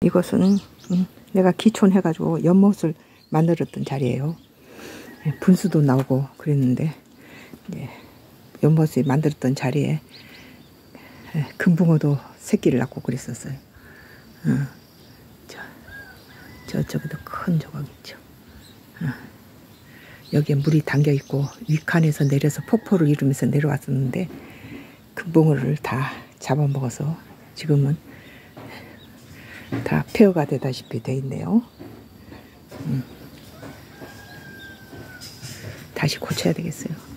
이것은 내가 기촌해가지고 연못을 만들었던 자리예요. 분수도 나오고 그랬는데 연못을 만들었던 자리에 금붕어도 새끼를 낳고 그랬었어요. 저쪽에도 큰 조각 있죠. 여기에 물이 담겨 있고 위칸에서 내려서 폭포를 이루면서 내려왔었는데 금붕어를 다 잡아먹어서 지금은 다 폐허가 되다시피 돼 있네요. 다시 고쳐야 되겠어요.